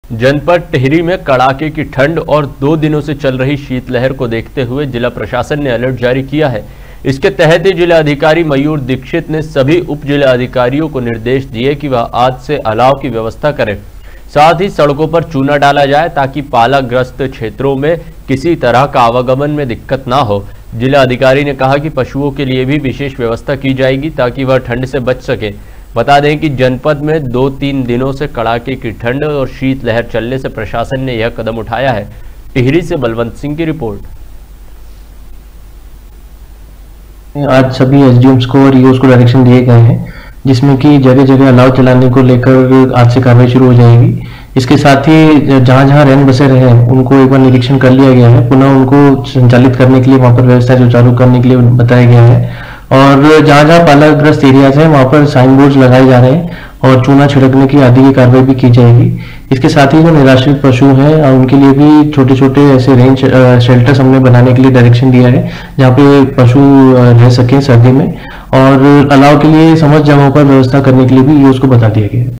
जनपद टिहरी में कड़ाके की ठंड और 2 दिनों से चल रही शीतलहर को देखते हुए जिला प्रशासन ने अलर्ट जारी किया है। इसके तहत ही जिलाधिकारी मयूर दीक्षित ने सभी उप जिलाधिकारियों को निर्देश दिए कि वह आज से अलाव की व्यवस्था करें। साथ ही सड़कों पर चूना डाला जाए ताकि पालाग्रस्त क्षेत्रों में किसी तरह का आवागमन में दिक्कत ना हो। जिला अधिकारी ने कहा कि पशुओं के लिए भी विशेष व्यवस्था की जाएगी ताकि वह ठंड से बच सके। बता दें कि जनपद में 2-3 दिनों से कड़ाके की ठंड और शीतलहर चलने से प्रशासन ने यह कदम उठाया है। टिहरी से बलवंत सिंह की रिपोर्ट। आज सभी एसडीएम्स को और ईओस को डायरेक्शन दिए गए हैं, जिसमें कि जगह जगह अलाव चलाने को लेकर आज से कार्रवाई शुरू हो जाएगी। इसके साथ ही जहां जहां रैन बसे रहे उनको एक बार निरीक्षण कर लिया गया है, पुनः उनको संचालित करने के लिए वहां पर व्यवस्था जो चालू करने के लिए बताया गया है। और जहां जहां पालाग्रस्त एरियाज है वहां पर साइन बोर्ड लगाए जा रहे हैं और चूना छिड़कने की आदि की कार्रवाई भी की जाएगी। इसके साथ ही जो निराश्रित पशु हैं उनके लिए भी छोटे छोटे ऐसे रेंज शेल्टर्स हमने बनाने के लिए डायरेक्शन दिया है, जहाँ पे पशु रह सकें सर्दी में। और अलाव के लिए समस्त जगहों पर व्यवस्था करने के लिए भी ये उसको बता दिया गया है।